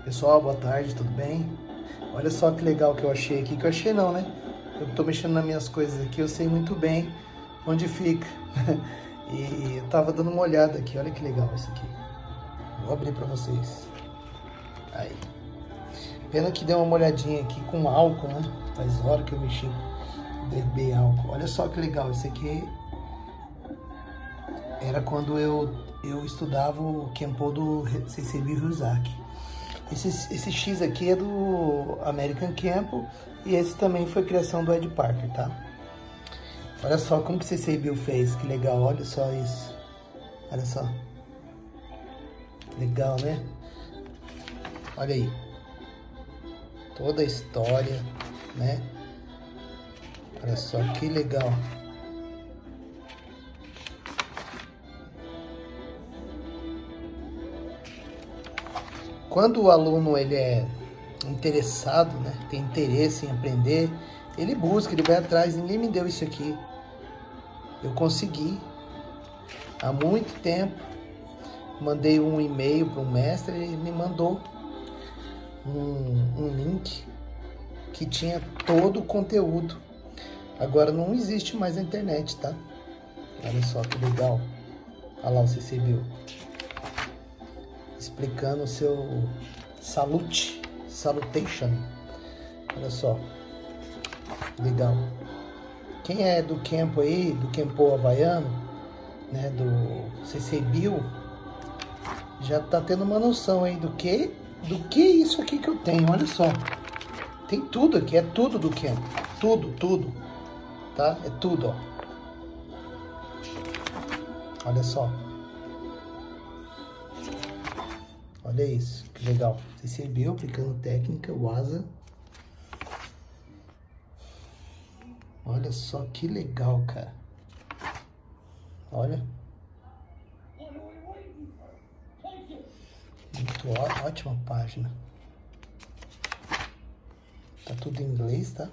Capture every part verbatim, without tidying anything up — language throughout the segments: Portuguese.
Pessoal, boa tarde, tudo bem? Olha só que legal que eu achei aqui, que eu achei não, né? Eu tô mexendo nas minhas coisas aqui, eu sei muito bem onde fica. E eu tava dando uma olhada aqui, olha que legal isso aqui. Vou abrir pra vocês. Aí. Pena que deu uma olhadinha aqui com álcool, né? Faz hora que eu mexi, derrubei álcool. Olha só que legal, esse aqui era quando eu, eu estudava o Kenpo do Seiseibi Ryuzaki. Esse, esse X aqui é do American Kenpo e esse também foi criação do Ed Parker, tá? Olha só como que o Seiseibi fez, que legal, olha só isso. Olha só. Legal, né? Olha aí. Toda a história, né? Olha só que legal. Quando o aluno ele é interessado, né, tem interesse em aprender, ele busca, ele vai atrás. Ninguém me deu isso aqui. Eu consegui. Há muito tempo, mandei um e-mail para um mestre, ele me mandou um, um link que tinha todo o conteúdo. Agora não existe mais na internet, tá? Olha só que legal. Olha lá o Seiseibi explicando o seu salute, salutation. Olha só, legal. Quem é do Kenpo aí, do Kenpo havaiano, né, do Seiseibi, já tá tendo uma noção aí do que, do que é isso aqui que eu tenho. Olha só, tem tudo aqui, é tudo do Kenpo, tudo, tudo, tá? É tudo, ó. Olha só. Olha isso, que legal. Seiseibi aplicando técnica, Waza. Olha só que legal, cara. Olha. Muito ó, ótima página. Tá tudo em inglês, tá?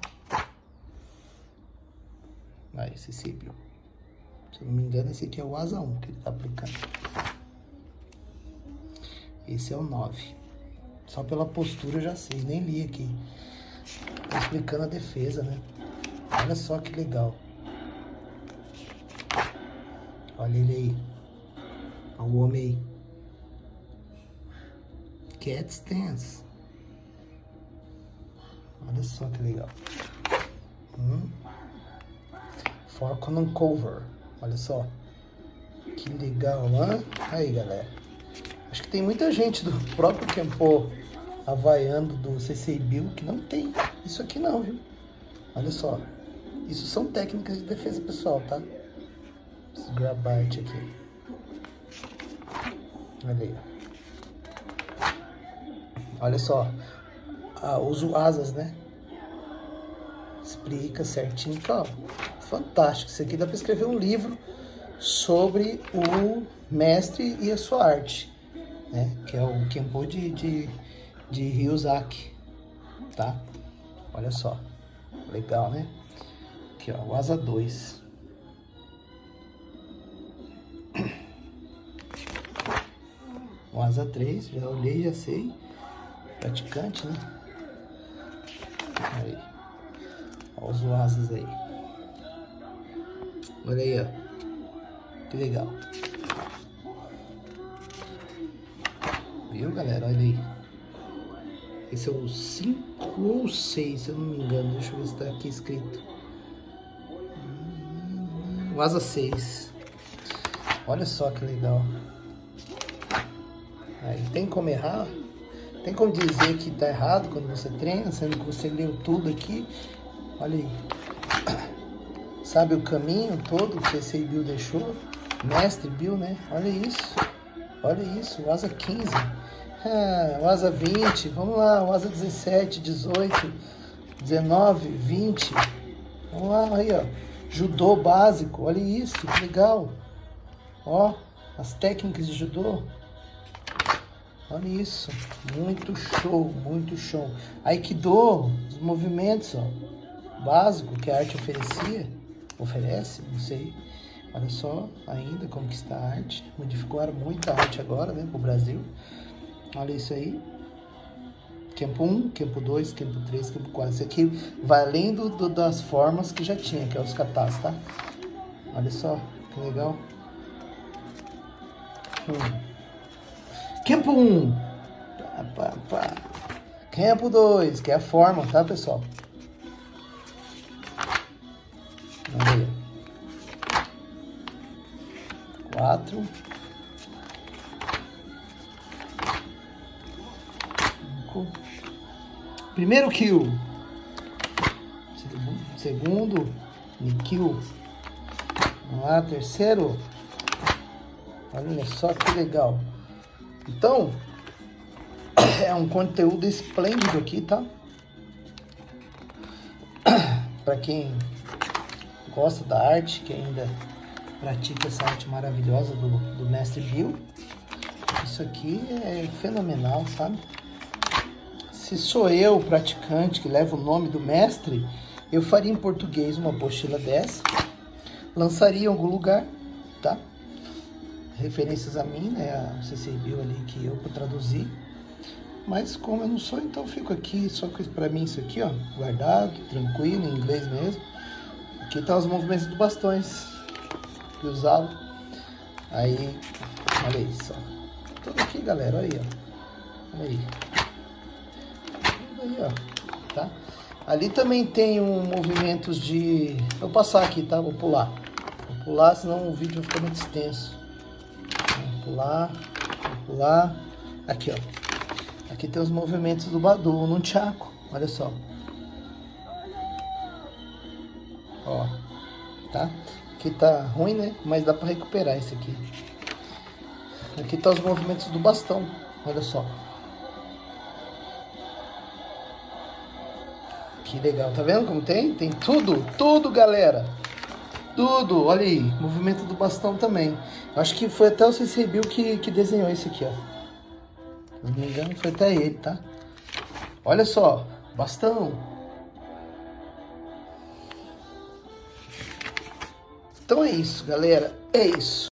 Aí, Seiseibi. Se eu não me engano, esse aqui é o Waza um que ele tá aplicando. Esse é o nove. Só pela postura eu já sei, nem li aqui. Tá explicando a defesa, né? Olha só que legal. Olha ele aí. Olha o homem aí. Cat stance. Olha só que legal. Hum. Fork on cover. Olha só. Que legal, hein? Aí, galera. Acho que tem muita gente do próprio Kenpo havaiano, do Seiseibi, que não tem isso aqui não, viu? Olha só. Isso são técnicas de defesa pessoal, tá? Esse grabite aqui. Olha aí. Olha só. Ah, uso asas, né? Explica certinho. Ó, fantástico. Isso aqui dá para escrever um livro sobre o mestre e a sua arte, né? Que é o Kenpo de, de, de Ryuzaki, tá? Olha só, legal, né? Aqui, ó, o Asa dois. O Asa três, já olhei, já sei. Praticante, né? Aí. Olha os asas aí. Olha aí, ó. Que legal. Viu, galera? Olha aí. Esse é o cinco ou seis, se eu não me engano. Deixa eu ver se tá aqui escrito. O Asa seis. Olha só que legal. Aí, tem como errar? Tem como dizer que tá errado quando você treina, sendo que você leu tudo aqui? Olha aí. Sabe o caminho todo que esse aí Bill deixou? Mestre Bill, né? Olha isso. Olha isso, o Asa quinze. Ah, o Asa vinte. Vamos lá, o Asa dezessete, dezoito, dezenove, vinte. Vamos lá, aí, ó. Judô básico. Olha isso, que legal. Ó, as técnicas de judô. Olha isso. Muito show, muito show. Aikido, os movimentos, ó. Básico que a arte oferecia. Oferece, não sei. Olha só ainda como que está a arte. Modificaram muita arte agora, né, pro Brasil. Olha isso aí. Kempo um, Kempo dois, Kempo três, Kempo quatro. Esse aqui vai além do, do, das formas que já tinha, que é os katas, tá? Olha só, que legal. Hum. Kempo um. Pá, pá, pá. Kempo dois, que é a forma, tá, pessoal? Olha aí. quatro. cinco. Primeiro kill. Segundo. Kill. Vamos lá, terceiro. Olha só que legal. Então, é um conteúdo esplêndido aqui, tá? Para quem gosta da arte, que ainda pratica essa arte maravilhosa do, do Mestre Bill, isso aqui é fenomenal, sabe? Se sou eu, praticante, que leva o nome do mestre, eu faria em português uma apostila dessa, lançaria em algum lugar, tá? Referências a mim, né? A C C Bill ali que eu traduzi. Mas como eu não sou, então fico aqui só que para mim isso aqui, ó, guardado, tranquilo, em inglês mesmo. Aqui tá os movimentos dos bastões que usava. Aí, olha isso, ó. Tudo aqui, galera, olha aí, ó. Olha aí. Tudo aí, ó, tá? Ali também tem um movimentos de... Vou passar aqui, tá? Vou pular. Vou pular, senão o vídeo vai ficar muito extenso. Vou pular, vou pular. Aqui, ó. Aqui tem os movimentos do Badu, Nunchaku, olha só. Ó, tá? Aqui tá ruim, né? Mas dá pra recuperar esse aqui. Aqui tá os movimentos do bastão, olha só. Que legal, tá vendo como tem? Tem tudo, tudo, galera. Tudo, olha aí, movimento do bastão também. Acho que foi até o C C Bill que, que desenhou esse aqui, ó. Se não me engano, foi até ele, tá? Olha só, bastão. Então é isso, galera. É isso.